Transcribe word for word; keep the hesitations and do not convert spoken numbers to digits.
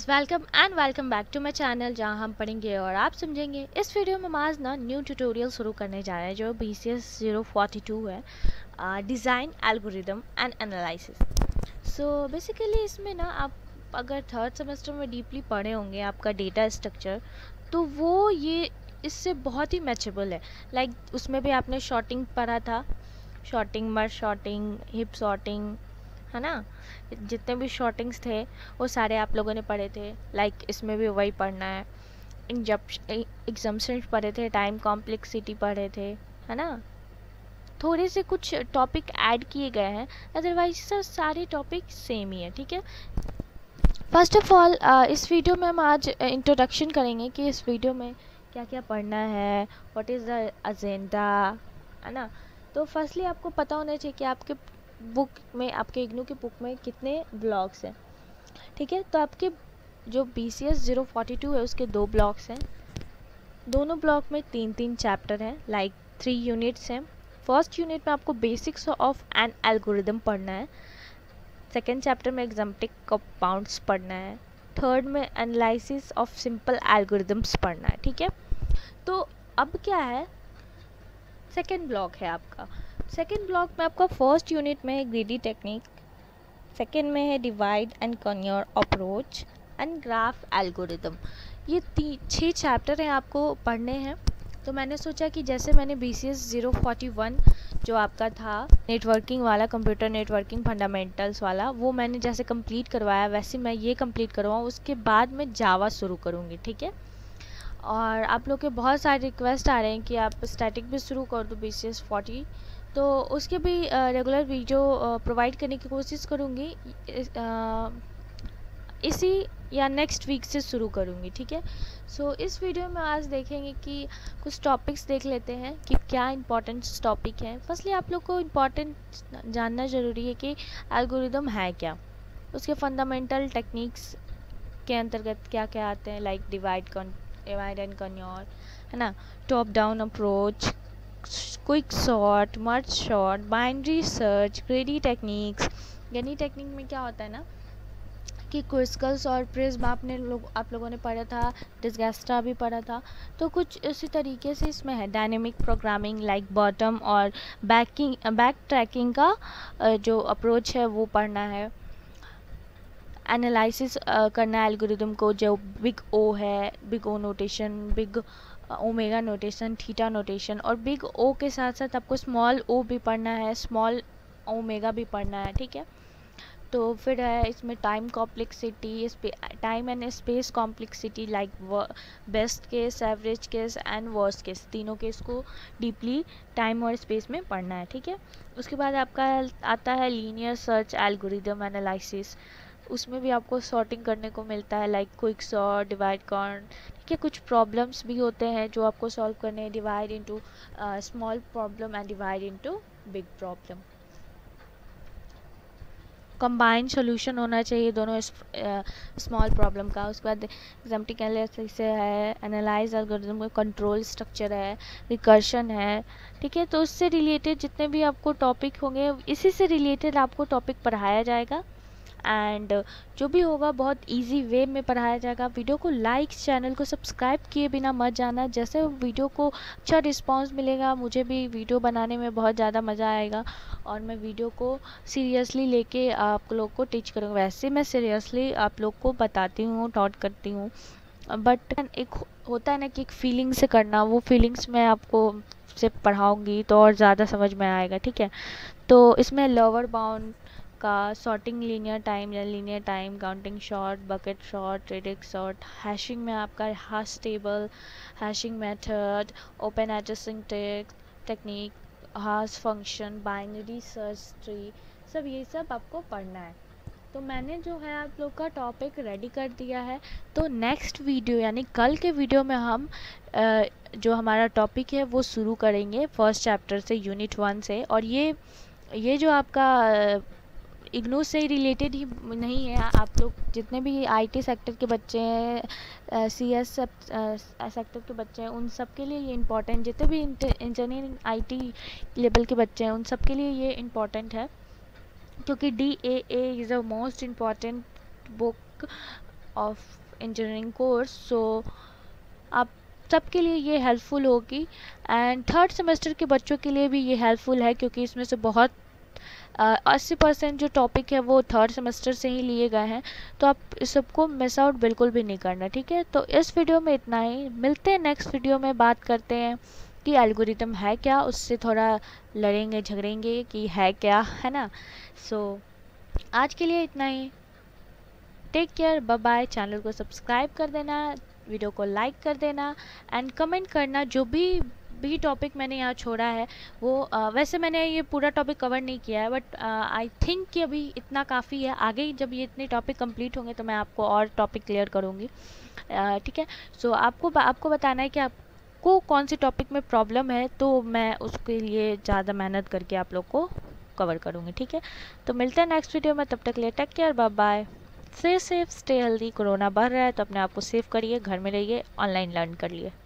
Welcome and welcome back to my channel, जहाँ हम पढ़ेंगे और आप समझेंगे। इस वीडियो में हम आज ना न्यू ट्यूटोरियल शुरू करने जा रहे हैं जो B C S zero forty two है, design algorithm and analysis. So basically इसमें ना आप अगर थर्ड सेमेस्टर में डीपली पढ़े होंगे आपका डेटा स्ट्रक्चर, तो वो ये इससे बहुत ही मैचेबल है। लाइक like, उसमें भी आपने शॉर्टिंग पढ़ा था, sorting merge sorting, heap sorting, है ना। जितने भी शॉर्टिंग्स थे वो सारे आप लोगों ने पढ़े थे। लाइक like, इसमें भी वही पढ़ना है। एग्जाम्पशन पढ़े थे, टाइम कॉम्प्लेक्सिटी पढ़े थे, है ना। थोड़े से कुछ टॉपिक ऐड किए गए हैं, अदरवाइज सब सारे टॉपिक सेम ही है। ठीक है। फर्स्ट ऑफ ऑल इस वीडियो में हम आज इंट्रोडक्शन करेंगे कि इस वीडियो में क्या क्या पढ़ना है, व्हाट इज़ द एजेंडा, है ना। तो फर्स्टली आपको पता होना चाहिए कि आपके बुक में, आपके इग्नू की बुक में कितने ब्लॉक्स हैं। ठीक है। तो आपके जो B C S zero forty two है उसके दो ब्लॉक्स हैं। दोनों ब्लॉक में तीन तीन चैप्टर हैं, लाइक थ्री यूनिट्स हैं। फर्स्ट यूनिट में आपको बेसिक्स ऑफ एन एल्गोरिदम पढ़ना है। सेकेंड चैप्टर में एग्जाम्पटिक कंपाउंड्स पढ़ना है। थर्ड में एनालिसिस ऑफ सिंपल एल्गोरिदम्स पढ़ना है। ठीक है। तो अब क्या है, सेकेंड ब्लॉक है आपका। सेकेंड ब्लॉक में आपका फर्स्ट यूनिट में है ग्रीडी टेक्निक, सेकेंड में है divide and conquer approach and graph algorithm. ये ती छः चैप्टर हैं आपको पढ़ने हैं। तो मैंने सोचा कि जैसे मैंने B C S zero forty one जो आपका था नेटवर्किंग वाला, कंप्यूटर नेटवर्किंग फंडामेंटल्स वाला, वो मैंने जैसे कंप्लीट करवाया वैसे मैं ये कंप्लीट करवाऊँ। उसके बाद मैं जावा शुरू करूँगी। ठीक है। और आप लोग के बहुत सारे रिक्वेस्ट आ रहे हैं कि आप स्टैटिक भी शुरू कर दो बी सी एस फोर्टी, तो उसके भी रेगुलर वीडियो प्रोवाइड करने की कोशिश करूँगी। इसी या नेक्स्ट वीक से शुरू करूँगी। ठीक है। सो so, इस वीडियो में आज देखेंगे कि कुछ टॉपिक्स देख लेते हैं कि क्या इंपॉर्टेंट टॉपिक हैं। फर्स्टली आप लोग को इम्पॉर्टेंट जानना ज़रूरी है कि एल्गोरिदम है क्या, उसके फंडामेंटल टेक्निक्स के अंतर्गत क्या क्या आते हैं, like divide divide and conquer, है ना, top down approach, quick sort, merge sort, binary search, greedy techniques. Greedy technique में क्या होता है ना कि क्विस्कल्स और प्रिज्म आपने लोग आप लोगों ने पढ़ा था, डिस्गेस्टा भी पढ़ा था। तो कुछ इसी तरीके से इसमें है डायनेमिक प्रोग्रामिंग, लाइक बॉटम और बैकिंग बैक ट्रैकिंग का जो अप्रोच है वो पढ़ना है। एनालिसिस करना है एल्गोरिदम को, जो बिग ओ है, big O notation, big omega notation, theta notation, और बिग ओ के साथ साथ आपको स्मॉल ओ भी पढ़ना है, स्मॉल ओमेगा भी पढ़ना है। ठीक है। तो फिर है इसमें time complexity, time and space complexity, like best case, average case and worst case, तीनों केस को डीपली टाइम और स्पेस में पढ़ना है। ठीक है। उसके बाद आपका आता है लीनियर सर्च एल्गोरिदम एनालिसिस। उसमें भी आपको सॉर्टिंग करने को मिलता है, लाइक क्विक सॉर्ट, डिवाइड कॉर्न। ठीक है। कुछ प्रॉब्लम्स भी होते हैं जो आपको सॉल्व करने हैं, divide into small problem and divide into big problem. Combined solution होना चाहिए दोनों स्मॉल प्रॉब्लम का। उसके बाद एग्जाम्पटिक एनालिसिस है, एनालाइज एल्गोरिदम का कंट्रोल स्ट्रक्चर है, रिकर्शन है। ठीक है। तो उससे रिलेटेड जितने भी आपको टॉपिक होंगे, इसी से रिलेटेड आपको टॉपिक पढ़ाया जाएगा एंड जो भी होगा बहुत इजी वे में पढ़ाया जाएगा। वीडियो को लाइक, चैनल को सब्सक्राइब किए बिना मत जाना। जैसे वीडियो को अच्छा रिस्पांस मिलेगा, मुझे भी वीडियो बनाने में बहुत ज़्यादा मज़ा आएगा और मैं वीडियो को सीरियसली लेके आप लोग को टीच करूँगा। वैसे मैं सीरियसली आप लोग को बताती हूँ, टॉट करती हूँ, बट एक होता है ना कि एक फीलिंग से करना, वो फीलिंग्स मैं आपको से पढ़ाऊँगी तो और ज़्यादा समझ में आएगा। ठीक है। तो इसमें लोअर बाउंड का सॉर्टिंग, लीनियर टाइम या linear time, counting sort, bucket sort, radix sort, hashing में आपका hash table, hashing method, open addressing technique, hash function, binary search tree, सब ये सब आपको पढ़ना है। तो मैंने जो है आप लोग का टॉपिक रेडी कर दिया है। तो नेक्स्ट वीडियो यानी कल के वीडियो में हम जो हमारा टॉपिक है वो शुरू करेंगे फर्स्ट चैप्टर से, यूनिट वन से। और ये ये जो आपका इग्नू से रिलेटेड ही नहीं है, आप लोग जितने भी आईटी सेक्टर के बच्चे हैं, सी एस सेक्टर के बच्चे हैं, उन सब के लिए ये इम्पोर्टेंट, जितने भी इंजीनियरिंग आईटी लेवल के बच्चे हैं उन सब के लिए ये इम्पोर्टेंट है, क्योंकि D A A is a most important book of engineering course. So आप सबके लिए ये हेल्पफुल होगी एंड थर्ड सेमेस्टर के बच्चों के लिए भी ये हेल्पफुल है, क्योंकि इसमें से बहुत अस्सी परसेंट जो टॉपिक है वो थर्ड सेमेस्टर से ही लिए गए हैं। तो आप इस सबको मिस आउट बिल्कुल भी नहीं करना, ठीक है। तो इस वीडियो में इतना ही, मिलते हैं नेक्स्ट वीडियो में, बात करते हैं कि एल्गोरिथम है क्या, उससे थोड़ा लड़ेंगे झगड़ेंगे कि है क्या, है ना। सो so, आज के लिए इतना ही। Take care, bye bye. Channel को सब्सक्राइब कर देना, वीडियो को लाइक कर देना एंड कमेंट करना जो भी भी टॉपिक मैंने यहाँ छोड़ा है वो। uh, वैसे मैंने ये पूरा टॉपिक कवर नहीं किया है, बट आई थिंक कि अभी इतना काफ़ी है। आगे जब ये इतने टॉपिक कंप्लीट होंगे तो मैं आपको और टॉपिक क्लियर करूँगी, ठीक है। सो आपको आपको बताना है कि आपको कौन सी टॉपिक में प्रॉब्लम है, तो मैं उसके लिए ज़्यादा मेहनत करके आप लोग को कवर करूँगी, ठीक है। तो मिलते हैं नेक्स्ट वीडियो में, तब तक लिए take care, bye bye. Stay safe, stay healthy. Corona बढ़ रहा है तो अपने आप को सेफ करिए, घर में रहिए, ऑनलाइन लर्न करिए।